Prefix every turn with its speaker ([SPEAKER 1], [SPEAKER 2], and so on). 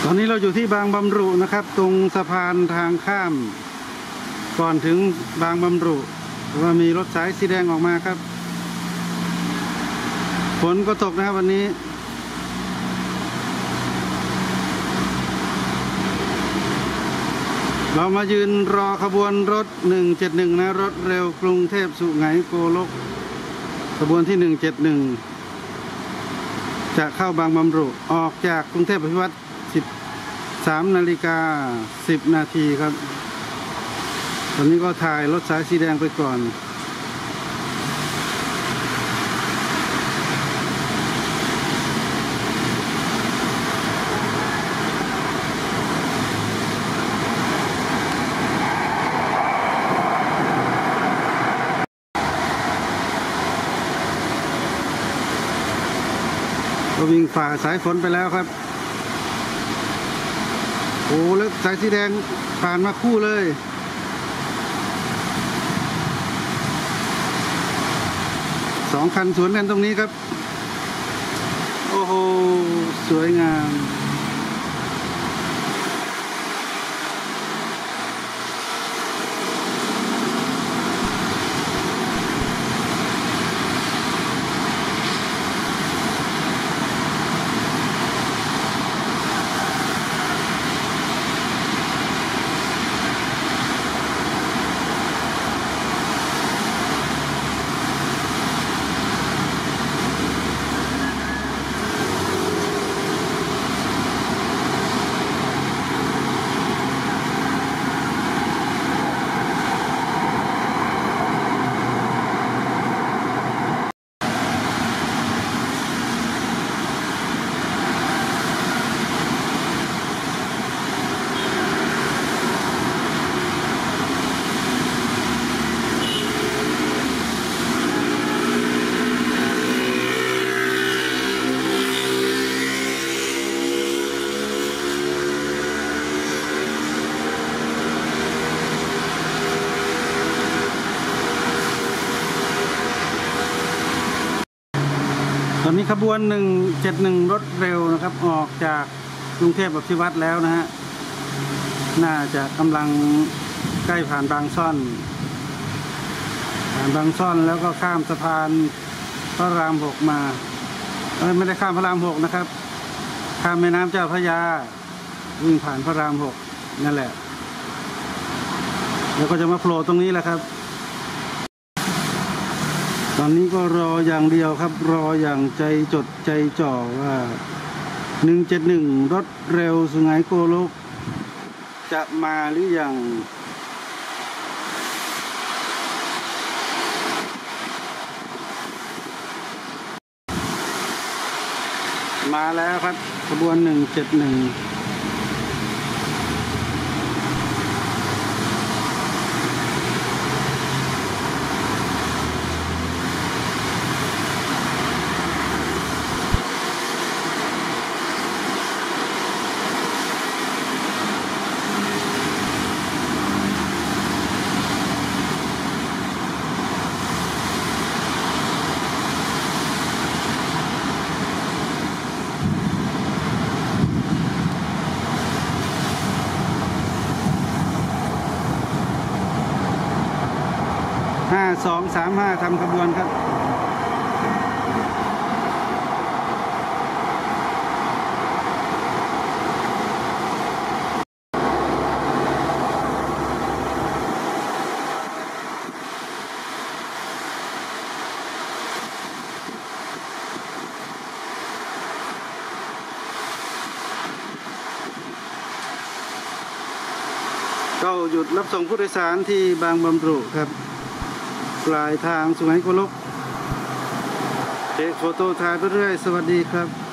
[SPEAKER 1] ตอนนี้เราอยู่ที่บางบำรุนะครับตรงสะพานทางข้ามก่อนถึงบางบำรุว่ามีรถสายสีแดงออกมาครับฝนก็ตกนะครับวันนี้เรามายืนรอขบวนรถ171นะรถเร็วกรุงเทพสุไหงโกลกขบวนที่171จะเข้าบางบำรุออกจากกรุงเทพอภิวัตร13:10 นาทีครับตอนนี้ก็ถ่ายรถสายสีแดงไปก่อนก็วิ่งฝ่าสายฝนไปแล้วครับโอ้แล้วสายสีแดงผ่านมาคู่เลย2 คันสวนกันตรงนี้ครับโอ้โหสวยงามตอนนี้ขบวน171รถเร็วนะครับออกจากกรุงเทพอภิวัตรแล้วนะฮะน่าจะกำลังใกล้ผ่านบางซ่อนแล้วก็ข้ามสะพานพระราม6มาไม่ได้ข้ามพระราม6นะครับข้ามแม่น้ำเจ้าพระยาวิ่งผ่านพระราม6นั่นแหละแล้วก็จะมาโผล่ตรงนี้แหละครับตอนนี้ก็รออย่างเดียวครับรออย่างใจจดใจจ่อว่า171รถเร็วสุไหงโกลกจะมาหรือยังมาแล้วครับขบวน1715235ทำขบวนครับก็หยุดรับส่งผู้โดยสารที่บางบำรุครับปลายทางสุไหงโกลกเทคโฟโต้ถ่ายไปเรื่อยสวัสดีครับ